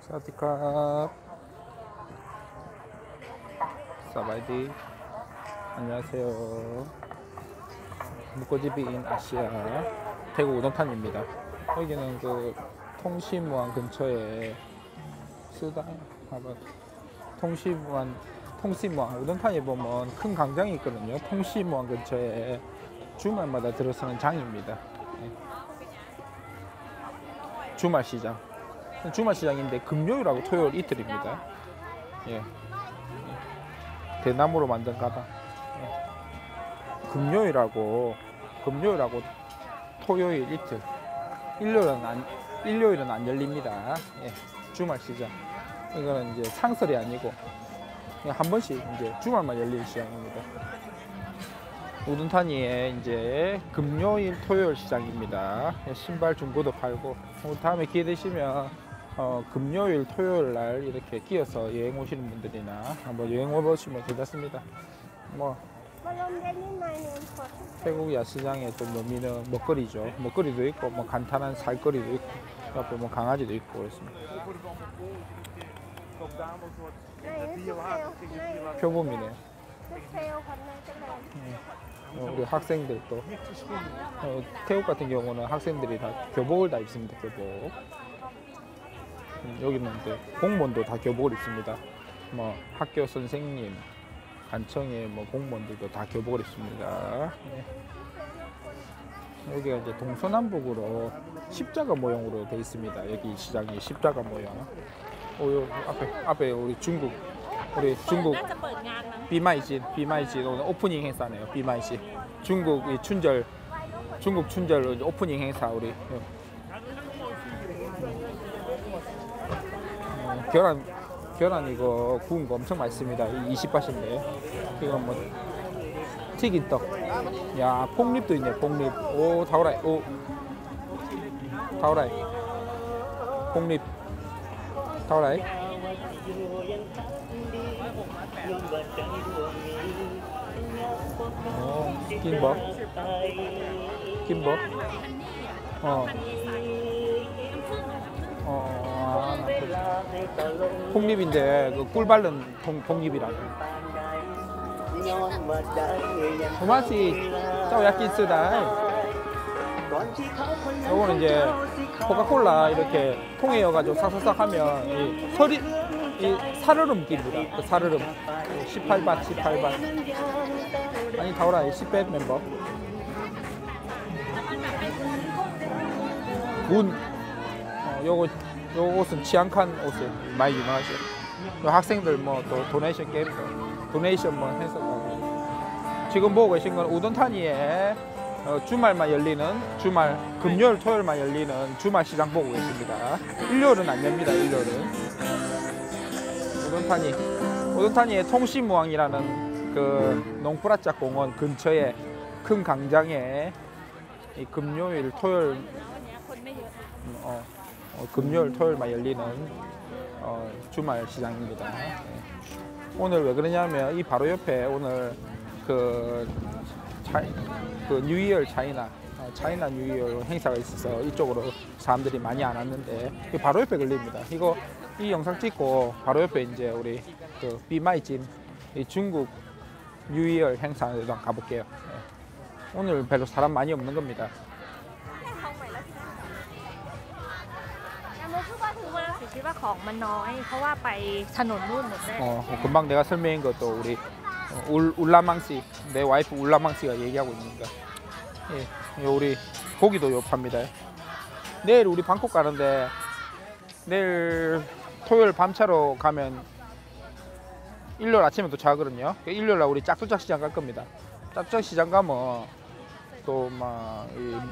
사디캅 사바이디. 안녕하세요. 묵고지비인 아시아 태국 우동탄입니다. 여기는 그 통시무안 근처에 통시무안 우동탄에 보면 큰 광장이 있거든요. 통시무안 근처에 주말마다 들어서는 장입니다. 주말 시장인데 금요일하고 토요일 이틀입니다. 예. 대나무로 만든 가방. 예. 금요일하고 토요일 이틀. 일요일은 안 열립니다. 예. 주말 시장. 이거는 이제 상설이 아니고 한 번씩 이제 주말만 열리는 시장입니다. 우둔타니에 이제 금요일, 토요일 시장입니다. 신발 중고도 팔고 다음에 기회 되시면 금요일, 토요일 날 이렇게 끼어서 여행 오시는 분들이나 한번 여행 와보시면 괜찮습니다. 뭐 태국 야시장에 또 묘미는 먹거리죠. 먹거리도 있고 뭐 간단한 살거리도 있고 옆에 뭐 강아지도 있고 그렇습니다. 표범이네. 우리 학생들 또 태국 같은 경우는 학생들이 다 교복을 다 입습니다. 교복. 여기는 이제 공무원도 다 교복을 입습니다. 뭐 학교 선생님, 관청의 뭐 공무원들도 다 교복을 입습니다. 여기가 이제 동서남북으로 십자가 모형으로 되어 있습니다. 여기 시장이 십자가 모형. 앞에 우리 중국 비마이진 오늘 오프닝 행사네요. 비마이진 중국 춘절 오프닝 행사. 우리 계란 이거 구운 거 엄청 맛있습니다. 20바트인데 이거 뭐 튀긴 떡. 야, 폭립도 있네. 폭립. 오, 다오라이. 폭립 다오라이. 김밥. 폭립인데 그 꿀 바른 폭립이라고. 토마시 짜오야끼스다. 요거는 이제 코카콜라 이렇게 통에 넣어가지고 싹싹싹 하면 이 사르름 깁니다. 그 사르름 18바. 아니 다오라 10배 멤버. 요 옷은 치앙칸 옷이 많이 유명하죠. 학생들 뭐 또 도네이션 게임, 도네이션 뭐 해서 지금 보고 계신 건 우둔타니에 주말만 열리는 금요일, 토요일만 열리는 주말 시장 보고 계십니다. 일요일은 안 엽니다. 일요일은 우둔타니의 통시무항이라는 그 농프라짝 공원 근처에 큰 광장에 이 금요일, 토요일 토요일만 열리는 주말 시장입니다. 오늘 왜 그러냐면 이 바로 옆에 오늘 그 뉴이얼 차이나 뉴이얼 행사가 있어서 이쪽으로 사람들이 많이 안 왔는데 바로 옆에 걸립니다. 이 영상 찍고 바로 옆에 이제 우리 그 비마이진 이 중국 뉴이얼 행사에 가볼게요. 오늘 별로 사람 많이 없는 겁니다. 금방 내가 설명한 것도 우리 울라망시, 내 와이프 울라망시가 얘기하고 있으니까. 예, 우리 고기도 요 팝니다. 내일 우리 방콕 가는데 내일 토요일 밤차로 가면 일요일 아침에 도착하거든요. 일요일 날 우리 짝두짝 시장 갈 겁니다. 짝두짝 시장 가면 또 막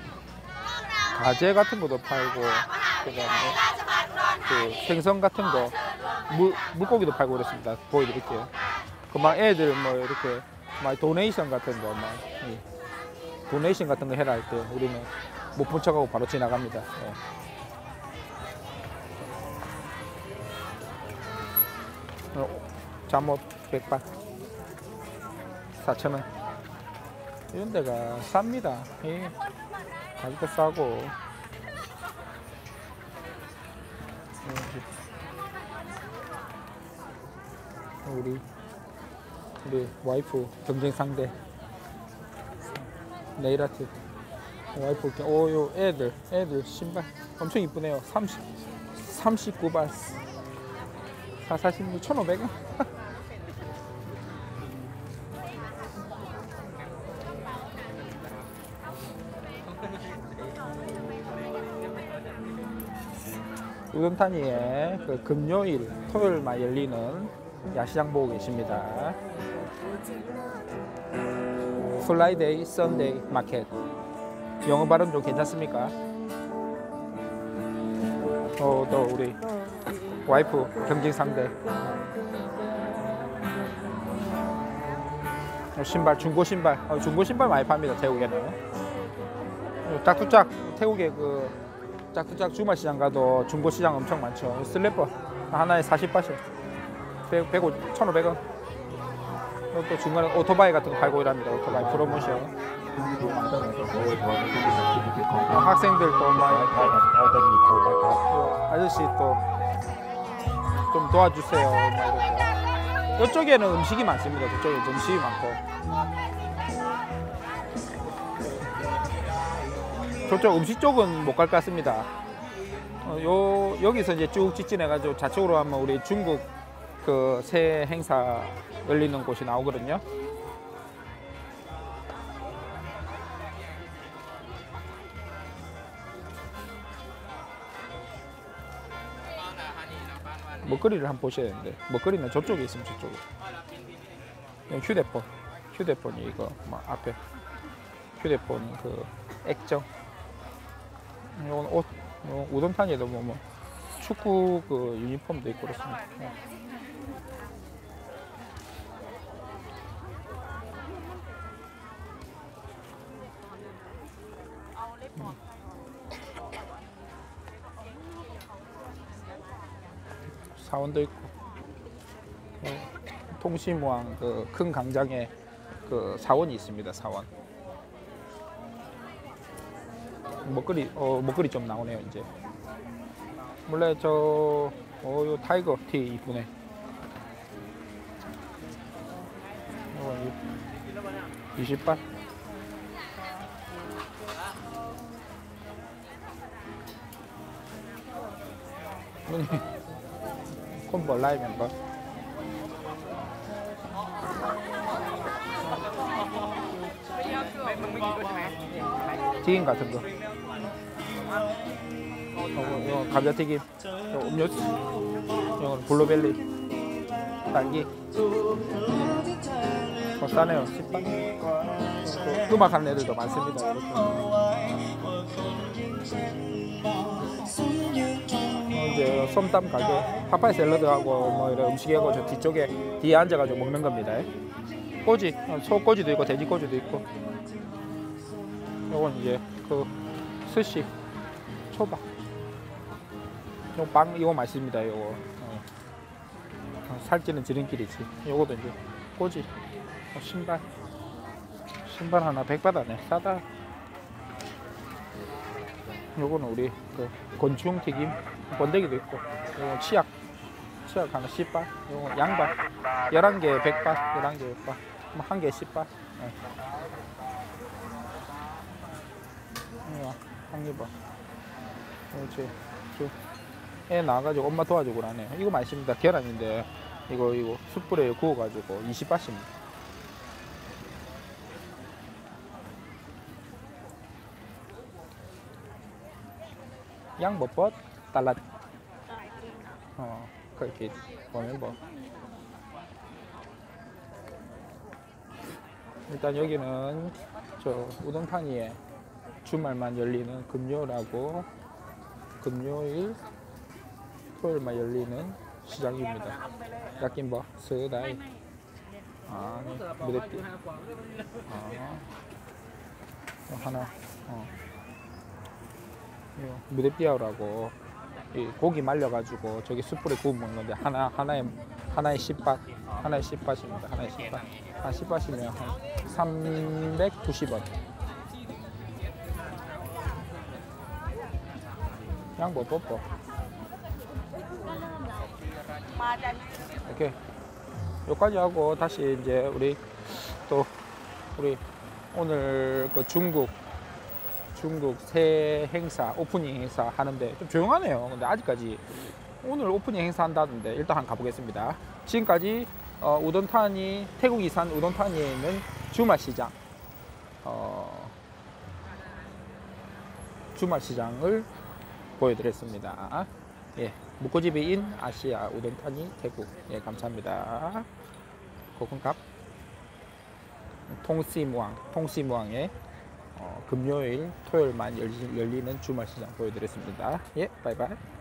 가재 같은 것도 팔고 그다음에 그 생선 같은 거 물고기도 팔고 그랬습니다. 보여드릴게요. 금방 애들 뭐 이렇게 막 도네이션 같은 거 해라 할 때 우리는 못 본 척하고 바로 지나갑니다. 잠옷 100바 4,000원. 이런 데가 쌉니다. 가격도 싸고 우리 와이프 경쟁 상대 네일 아트 와이프 오요 애들 신발 엄청 이쁘네요. 39발 446 1,500원. 우동탄이에 그 금요일, 토요일만 열리는 야시장 보고 계십니다. 플라이데이, 썬데이 마켓. 영어 발음 좀 괜찮습니까? 또 우리 와이프 경쟁 상대. 신발, 중고 신발. 중고 신발 많이 팝니다. 태국에는. 짝두짝 태국에 그 짝두짝 주말 시장 가도 중고 시장 엄청 많죠. 슬리퍼 하나에 40바트 1,500원. 또 중간에 오토바이 같은 거 팔고 이랍니다. 오토바이 프로모션. 학생들 또 많이 아저씨 또 좀 도와주세요. 이쪽에는 음식이 많습니다. 저쪽에 음식이 많고. 저쪽 음식 쪽은 못 갈 것 같습니다. 여기서 이제 쭉 직진해가지고 좌측으로 하면 우리 중국 그 새 행사 열리는 곳이 나오거든요. 먹거리를 한번 보셔야 되는데 먹거리는 저쪽에 있으면 저쪽에. 휴대폰이 이거 막 앞에 휴대폰 그 액정. 이건 옷, 우동탄에도 뭐 축구 그 유니폼도 있고 그렇습니다. 사원도 있고 통심왕 그 큰 광장에 그 사원이 있습니다. 사원. 먹거리 좀 나오네요. 이제 원래 요 타이거 티 이쁘네. 이거 20바. 콤보 라이브 멤버. 튀김 같은 거. 이거 감자튀김. 이거 음료수. 이건 블루베리. 딸기. 싸네요. 10바. 음악하는 애들도 많습니다. 이렇게. 이제 솜땀 가게. 파파이 샐러드하고 뭐 이런 음식하고 저 뒤에 앉아가지고 먹는 겁니다. 꼬지, 소꼬지도 있고 돼지꼬지도 있고. 요건 이제 그 스시, 초밥. 요 빵 이거 맛있습니다. 요거 살찌는 지름길이지. 요거도 이제 꼬지, 신발 하나 100바트네. 싸다. 요거는 우리 그 곤충 튀김, 번데기도 있고. 요거 치약 하나 10바. 요거 양발 11개 100바, 11개 100바. 뭐 한 개 10바. 한 개 봐. 그렇지. 애 나와가지고 엄마 도와주고 그러네요. 이거 맛있습니다. 계란인데 이거 숯불에 구워가지고 20바트입니다. 양버섯 달랏. 그렇게 보면 뭐 일단 여기는 저 우동탄이에 주말만 열리는 금요일, 토요일만 열리는 시장입니다. 약김버, 스다이, 무대띠, 하나, 무대띠아우라고 고기 말려가지고 저기 숯불에 구워 먹는 건데 하나에 10바, 하나에 10바트입니다. 하나에 10바, 한 10바트면 한 390원. 양보 뽀뽀. 오케이. 여기까지 하고 다시 이제 우리 오늘 그 중국 새 행사 오프닝 행사 하는데 좀 조용하네요. 근데 아직까지 오늘 오프닝 행사 한다던데 일단 한번 가보겠습니다. 지금까지 우돈타니 태국 이산 우돈타니에 있는 주말시장 주말시장을 보여드렸습니다. 예, 묵고집이인 아시아 우돈타니 태국. 예, 감사합니다. 고금갑 통시무항의 금요일 토요일만 열리는 주말시장 보여드렸습니다. 예, 바이바이.